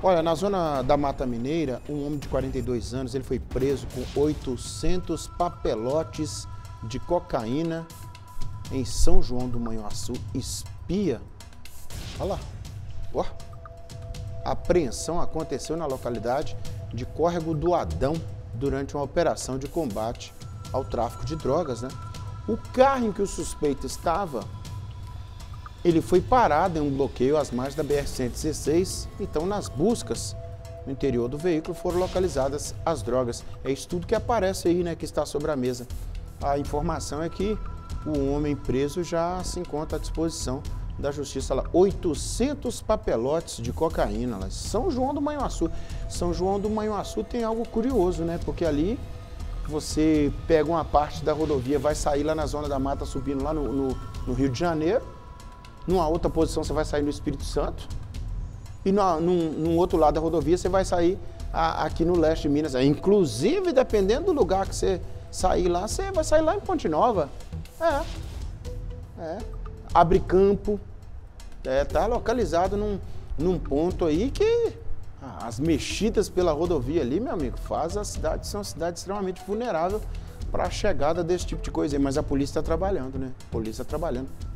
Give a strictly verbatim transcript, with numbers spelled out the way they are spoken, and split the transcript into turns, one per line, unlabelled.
Olha, na zona da Mata Mineira, um homem de quarenta e dois anos, ele foi preso com oitocentos papelotes de cocaína em São João do Manhuaçu. Espia. Olha lá. Ó. A apreensão aconteceu na localidade de Córrego do Adão durante uma operação de combate ao tráfico de drogas, né? O carro em que o suspeito estava, ele foi parado em um bloqueio às margens da B R cento e dezesseis, então nas buscas no interior do veículo foram localizadas as drogas. É isso tudo que aparece aí, né, que está sobre a mesa. A informação é que o homem preso já se encontra à disposição da justiça lá. oitocentos papelotes de cocaína lá. São João do Manhuaçu. São João do Manhuaçu tem algo curioso, né, porque ali você pega uma parte da rodovia, vai sair lá na zona da mata, subindo lá no, no, no Rio de Janeiro. Numa outra posição você vai sair no Espírito Santo. E no, num, num outro lado da rodovia você vai sair a, aqui no leste de Minas. Inclusive, dependendo do lugar que você sair lá, você vai sair lá em Ponte Nova. É. É. Abre Campo. É, tá localizado num, num ponto aí que ah, as mexidas pela rodovia ali, meu amigo, faz a cidade ser uma cidade extremamente vulnerável para a chegada desse tipo de coisa aí. Mas a polícia está trabalhando, né? A polícia está trabalhando.